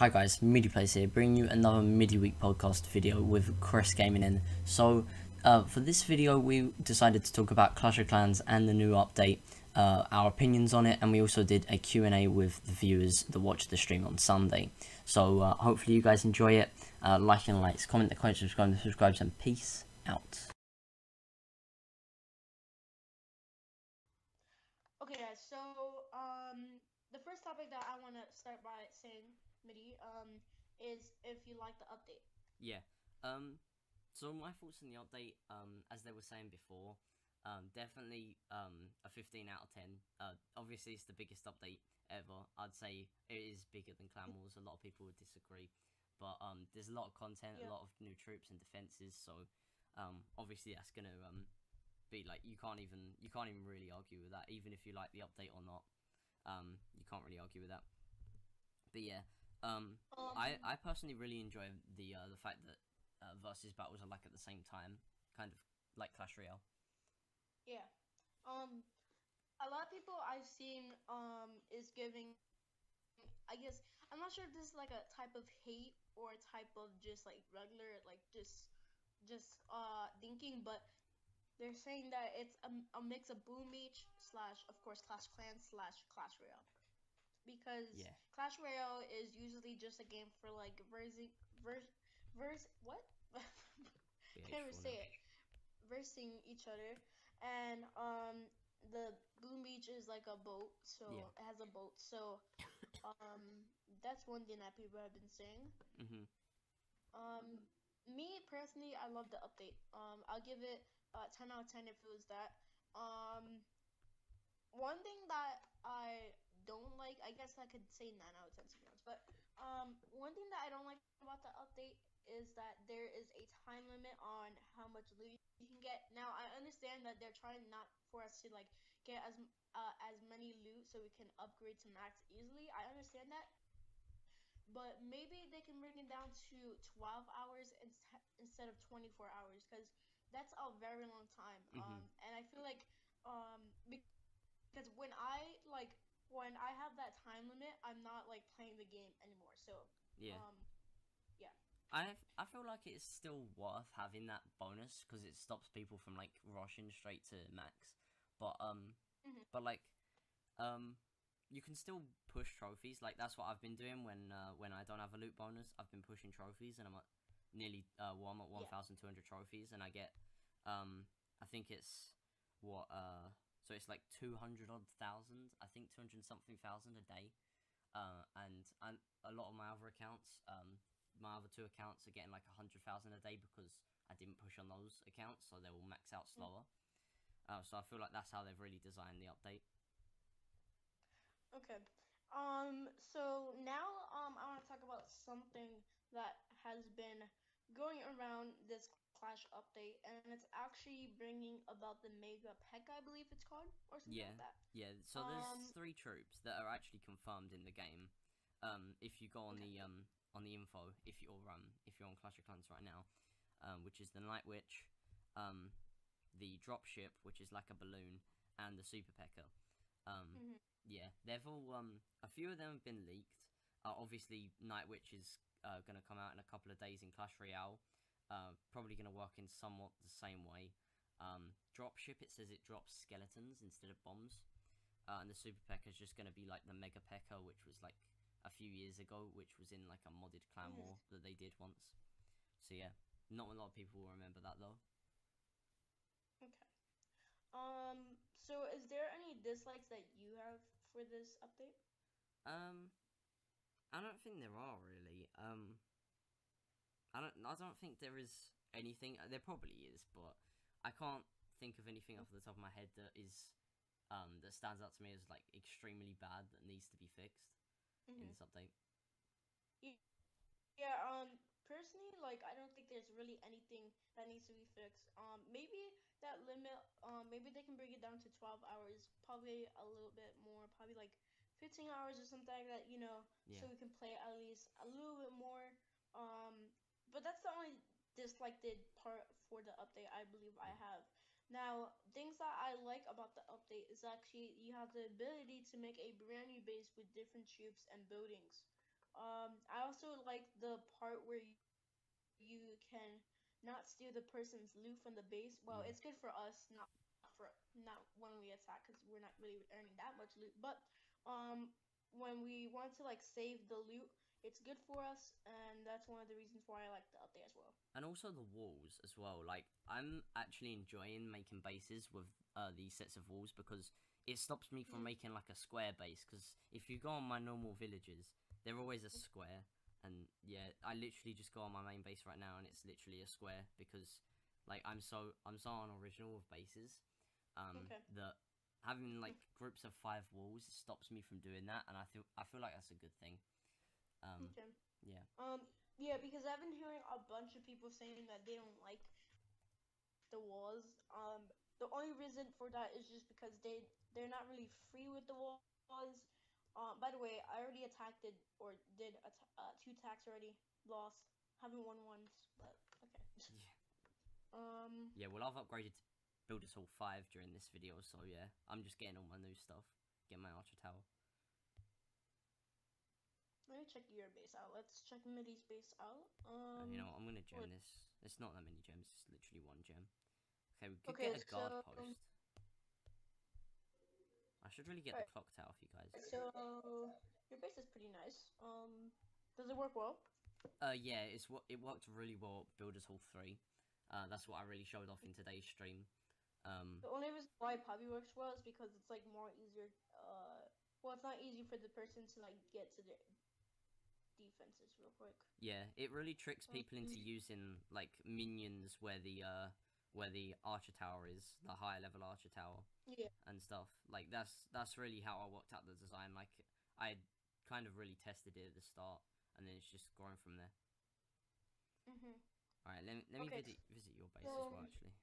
Hi guys, MidiPlays here, bringing you another MidiWeek podcast video with ChrisGamingN. So, for this video, we decided to talk about Clash of Clans and the new update, our opinions on it, and we also did a Q&A with the viewers that watched the stream on Sunday. So, hopefully you guys enjoy it. Like and likes, comment the comment, subscribe, and peace out. Okay, guys. So, the first topic that I want to start by saying, Midi, is if you like the update. Yeah. So my thoughts on the update, as they were saying before, definitely a 15 out of 10. Obviously it's the biggest update ever. I'd say it is bigger than Clan Wars. A lot of people would disagree, but there's a lot of content, a lot of new troops and defenses. So obviously that's gonna be like you can't even really argue with that, even if you like the update or not. You can't really argue with that. But yeah, I personally really enjoy the fact that versus battles are like at the same time, kind of like Clash Royale. Yeah. A lot of people I've seen is giving. I guess I'm not sure if this is like a type of hate or a type of just like regular like just thinking, but they're saying that it's a mix of Boom Beach slash of course Clash Clans slash Clash Royale. Because Yeah, Clash Royale is usually just a game for like what? I can't even BH4 now. say it. Versing each other, and the Boom Beach is like a boat, Yeah. so it has a boat. So that's one thing that people have been saying. Mhm. Me personally, I love the update. I'll give it 10 out of 10 if it was that. Um, One thing that I don't like, I guess I could say 9 out of 10 to be honest, but one thing that I don't like about the update is that there is a time limit on how much loot you can get. Now, I understand that they're trying not for us to like get as many loot so we can upgrade to max easily. I understand that, but maybe they can bring it down to 12 hours instead of 24 hours because that's a very long time. Mhm. And I feel like because when I have that time limit, I'm not like playing the game anymore. So, Yeah. um, yeah. I feel like it's still worth having that bonus because it stops people from like rushing straight to max. But Hmm. like um you can still push trophies. Like that's what I've been doing when I don't have a loot bonus. I've been pushing trophies, and I'm at nearly I'm at Yeah. 1,200 trophies, and I get I think it's what so it's like 200 odd thousand. I think 200 something thousand a day. And a lot of my other accounts, my other two accounts are getting like 100,000 a day because I didn't push on those accounts, so they will max out slower. So I feel like that's how they've really designed the update. Okay. So now, I want to talk about something that has been going around this Clash update, and it's actually bringing about the Mega Peck, I believe it's called, or something like Yeah, that. yeah. So there's Um, three troops that are actually confirmed in the game. If you go okay. on the info, if you're on Clash of Clans right now, which is the Night Witch, um, the dropship, which is like a balloon, and the Super Pecker. Um, Hmm. yeah, they've all a few of them have been leaked. Obviously, Night Witch is gonna come out in a couple of days in Clash Royale. Probably gonna work in somewhat the same way. Dropship, it says it drops skeletons instead of bombs. And the Super Pecker is just gonna be like the Mega Pecker, which was like a few years ago, which was in like a modded clan Hmm. war that they did once. So yeah, not a lot of people will remember that though. Okay. So is there any dislikes that you have for this update? Um, I don't think there are really. I don't think there is anything. There probably is, but I can't think of anything off the top of my head that is that stands out to me as like extremely bad that needs to be fixed in Mm-hmm. this update. Yeah, personally, like, I don't think there's really anything that needs to be fixed. Maybe that limit, maybe they can bring it down to 12 hours, probably a little bit more, probably like 15 hours or something like that, Yeah. so we can play at least a little bit more. But that's the only disliked part for the update I believe I have. Now, things that I like about the update is actually you have the ability to make a brand new base with different troops and buildings. I also like the part where you can not steal the person's loot from the base. Well, it's good for Yeah. us, not when we attack, because we're not really earning that much loot. But um, when we want to like save the loot, it's good for us, and that's one of the reasons why I like the update as well. And also the walls as well. Like, I'm actually enjoying making bases with these sets of walls because it stops me from making like a square base. Because if you go on my normal villages, they're always a square. And yeah, I literally just go on my main base right now, and it's literally a square because, like, I'm so unoriginal with bases. Okay. That having like groups of 5 walls stops me from doing that, and I feel like that's a good thing. Um, Okay. yeah. Yeah, because I've been hearing a bunch of people saying that they don't like the walls. The only reason for that is just because they're not really free with the walls. By the way, I already attacked it or did 2 attacks already. Lost. Haven't won once, but okay. Yeah. um, Yeah, well, I've upgraded to Builders Hall 5 during this video, so yeah, I'm just getting all my new stuff. Getting my Archer Tower. let me check your base out. Let's check Midi's base out. You know what, I'm gonna gem What? this. It's not that many gems, it's literally 1 gem. Okay, we could get Okay, a guard so post. I should really get the alright, clock tower for you guys. so your base is pretty nice. Does it work well? Yeah, it worked really well at Builders Hall 3. That's what I really showed off in today's stream. The only reason why Poppy works well is because it's like more easier. Well, it's not easy for the person to like get to their defenses real quick. Yeah, it really tricks people into Mm, using like minions where the Archer Tower is, the higher level Archer Tower. yeah. And stuff. Like that's really how I worked out the design. Like I kind of really tested it at the start, and then it's just grown from there. Mhm. All right, let me Okay. visit your base as So, well. Actually,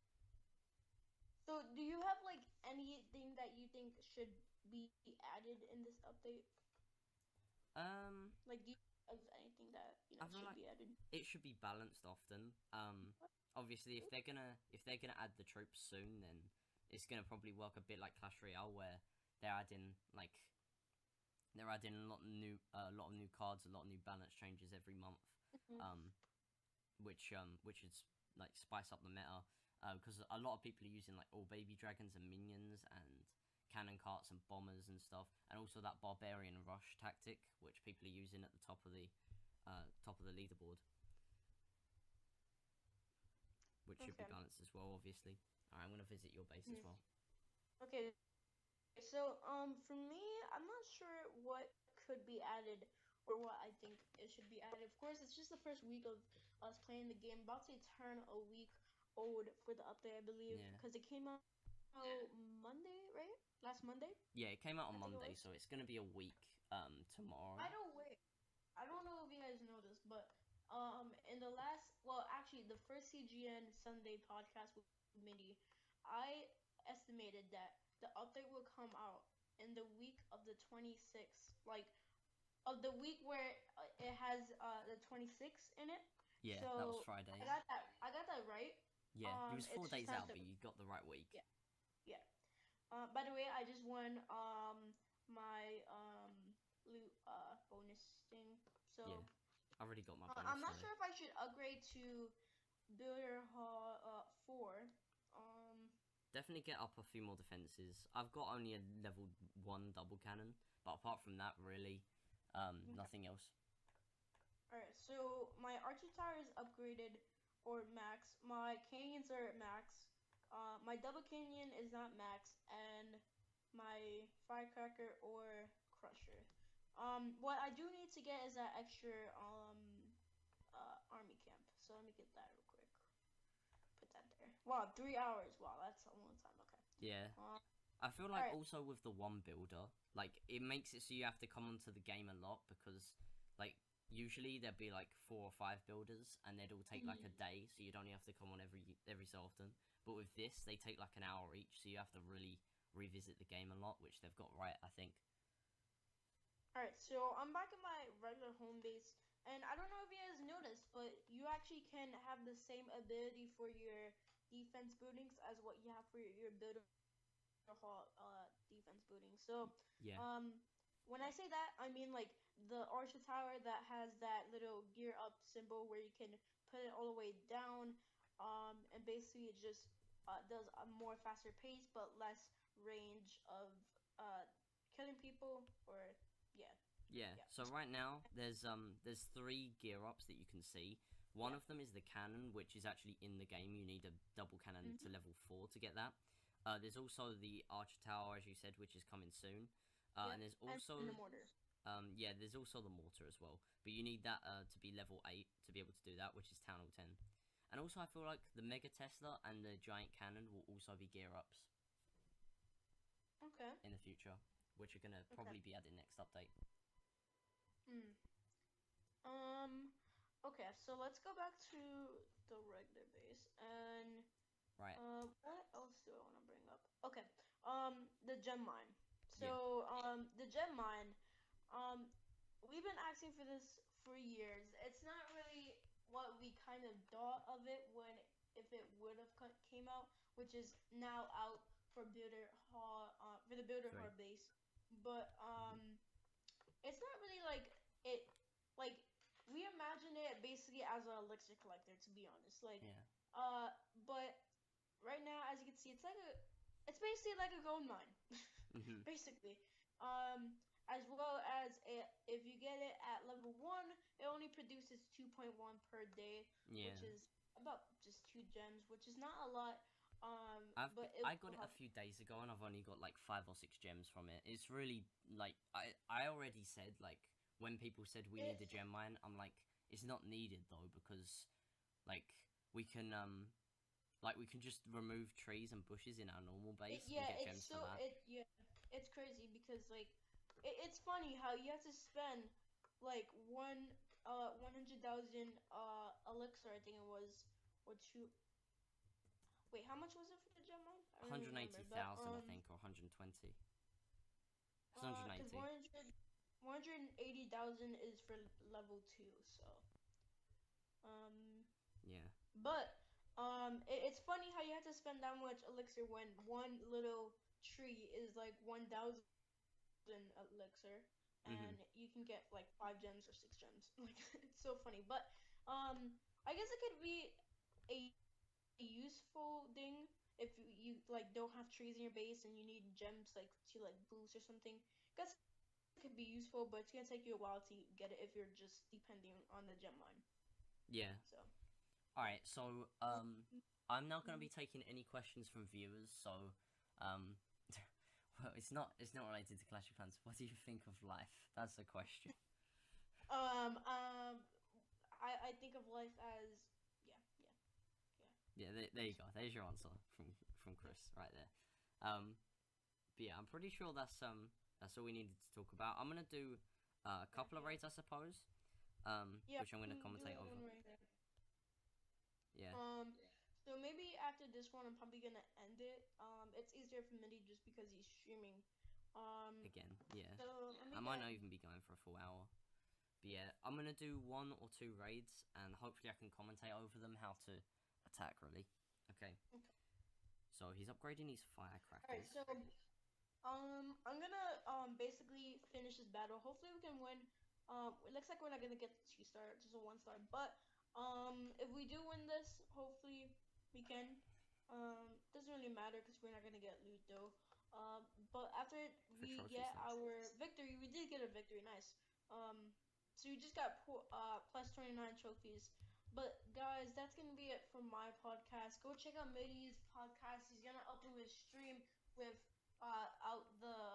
so do you have like anything that you think should be added in this update? um, Like, do you have anything that I feel should like be added? it should be balanced often. Obviously, if they're gonna add the troops soon, then it's gonna probably work a bit like Clash Royale, where they're adding like they're adding a lot of new cards, a lot of new balance changes every month. Mhm. Um, which is like spice up the meta because a lot of people are using like all baby dragons and minions and cannon carts and bombers and stuff, and also that barbarian rush tactic which people are using at the top of the leaderboard, which should be Okay. balanced as well. Obviously, all right, I'm gonna visit your base as Mhm. well. Okay. So, for me, I'm not sure what could be added or what I think it should be added. Of course, it's just the first week of us playing the game. About to turn a week old for the update, I believe, Yeah, because it came out Monday, right? Last Monday, yeah, it came I out think on it was. Monday, so it's gonna be a week tomorrow. By the way, I don't know if you guys know this, but in the last, well, actually, the first CGN Sunday podcast with Midi, I estimated that the update will come out in the week of the 26th, like of the week where it has the 26th in it. Yeah, that was So Friday. I got that right. Yeah, you was It's four just days have out, to, but you got the right week. yeah, yeah. By the way, I just won my loot bonus thing. Yeah, So I already got my bonus, I'm so not sure if I should upgrade to Builder Hall 4. Um, definitely get up a few more defenses. I've got only a level 1 double cannon, but apart from that, really, okay. nothing else. Alright, so my Archer Tower is upgraded or max. My canyons are at max. My double canyon is not max, and my firecracker or crusher. What I do need to get is that extra army camp. So let me get that real quick. Put that there. Wow, 3 hours. Wow, that's a long time. Okay. Yeah, Um. I feel All like right. also with the one builder, like it makes it so you have to come onto the game a lot because, like, usually there'd be like 4 or 5 builders and they'd all take like a Mhm. day, so you'd only have to come on every so often. But with this, they take like an hour each, so you have to really revisit the game a lot, which they've got right, I think. Alright, so I'm back at my regular home base, and I don't know if you guys noticed, but you actually can have the same ability for your defense bootings as what you have for your builder hall defense booting. So, Yeah, um, when I say that, I mean like the Archer Tower that has that little gear up symbol where you can put it all the way down. And basically it just does a more faster pace but less range of uh, killing people or yeah, Yeah. yeah, So right now there's three gear ups that you can see. One yeah. of them is the cannon, which is actually in the game. You need a double cannon to Mm-hmm. level 4 to get that. There's also the archer tower, as you said, which is coming soon. And Yep. there's And also the mortar. yeah, there's also the mortar as well. But you need that to be level 8 to be able to do that, which is Town Hall 10. And also, I feel like the Mega Tesla and the Giant Cannon will also be gear ups Okay. in the future, which are gonna Okay. probably be added next update. Hmm. Um. Okay. So let's go back to the regular base and Right. what else do I want to bring up? Okay. The gem mine. Yeah. So the gem mine. Um, we've been asking for this for years. It's not really what we kind of thought of it when if it would have came out, which is now out for builder hall for the builder Three. hall base. But Mhm. it's not really like it like we imagine it basically as an elixir collector to be honest. Like Yeah. uh but right now as you can see it's basically like a gold mine. Mhm. Basically. As well as if you get it at level 1, it only produces 2.1 per day, Yeah. which is about just 2 gems, which is not a lot. But it I got will it a help. few days ago and I've only got like 5 or 6 gems from it. It's really like I already said like when people said we need a It's gem mine, I'm like it's not needed though because like we can we can just remove trees and bushes in our normal base and yeah, get gems for that. it's crazy because like it's funny how you have to spend like 100,000 elixir I think it was or two. Wait, how much was it for the gem mine? I don't even remember. But 180,000 I think or 120. It's because 180. 180,000 is for level 2, so um Yeah. but it's funny how you have to spend that much elixir when one little tree is like 1,000 elixir and Mhm. you can get like 5 gems or 6 gems. Like it's so funny. But I guess it could be a useful thing if you like don't have trees in your base and you need gems like to like boost or something. Guess it could be useful, but it's gonna take you a while to get it if you're just depending on the gem mine. Yeah. So All yeah. right. So I'm not going to be taking any questions from viewers. So um well, it's not related to Clash of Clans. What do you think of life? That's the question. Um, um, I think of life as yeah, Yeah, there you go. There's your answer from yeah, Chris right there. But yeah, I'm pretty sure that's all we needed to talk about. I'm gonna do a couple of yeah. raids, I suppose. Yeah, Which I'm gonna do commentate over. one right there. Yeah, So maybe after this one, I'm probably gonna end it. It's easier for Mindy just because he's streaming. Um, again, yeah. so let I me might get. not even be going for a full hour. But yeah, I'm gonna do 1 or 2 raids, and hopefully I can commentate over them how to attack. Really. Okay. Okay. So he's upgrading his All right. firecrackers. So I'm gonna basically finish this battle. Hopefully we can win. It looks like we're not gonna get the 2 star, just a 1 star. But if we do win this, hopefully we can. Doesn't really matter because we're not gonna get loot though. But after For we trophy get slots. our victory, we did get a victory. Nice. So we just got plus 29 trophies. But guys, that's gonna be it for my podcast. Go check out Midi's podcast. He's gonna upload his stream with out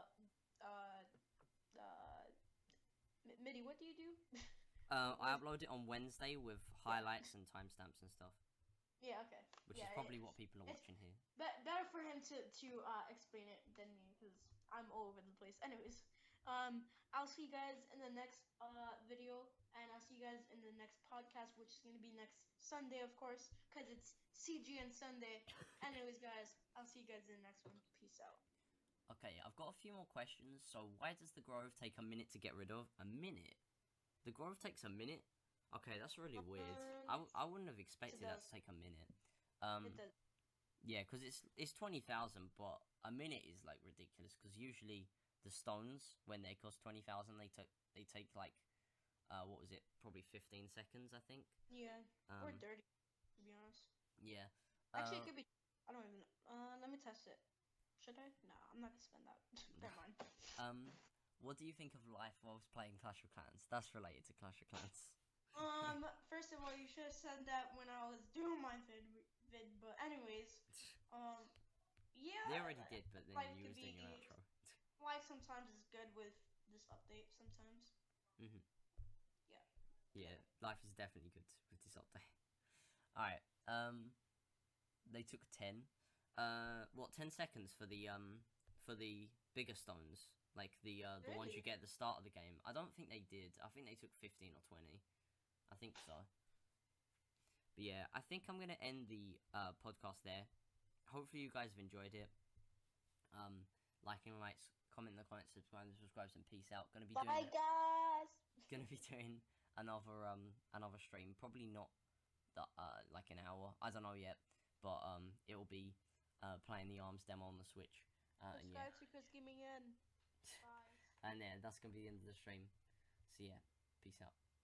uh uh Midi. What do you do? I What is upload it on Wednesday with yeah highlights and timestamps and stuff, yeah okay which is yeah probably what people are it's watching here. better for him to explain it than me because I'm all over the place. Anyways, I'll see you guys in the next video and I'll see you guys in the next podcast, which is gonna be next Sunday, of course, because it's CGN Sunday. Anyways, guys, I'll see you guys in the next one. Peace out. Okay, I've got a few more questions. So why does the grove take a minute to get rid of? A minute? The grove takes a minute? Okay, that's really weird. I wouldn't have Yes, it expected that to does. take a minute. It does. Yeah, because it's 20,000, but a minute is like ridiculous. Because usually the stones, when they cost 20,000, they they take like what was it? Probably 15 seconds, I think. Yeah. Or 30, to be honest. Yeah. Actually, it could be. I don't even know. Let me test it. Should I? No, I'm not gonna spend that. Never mind. What do you think of life whilst playing Clash of Clans? That's related to Clash of Clans. First of all, you should have said that when I was doing my vid. But anyways, yeah. They already did, but then life you could was doing be. your outro. Life sometimes is good with this update. Sometimes. Mhm. Yeah. Yeah, life is definitely good with this update. All right. They took 10. 10 seconds for the bigger stones, like the ones you get at the start of the game. I don't think they did. I think they took 15 or 20. I think so. But yeah, I think I'm gonna end the podcast there. Hopefully you guys have enjoyed it. Like and like, comment in the comments, subscribe, and peace out. Gonna be doing guys. Gonna be doing another stream. Probably not that like an hour. I don't know yet, but it will be playing the ARMS demo on the Switch. And yeah. Subscribe to ChrisGamingN. Bye. And yeah, that's gonna be the end of the stream. So yeah, peace out.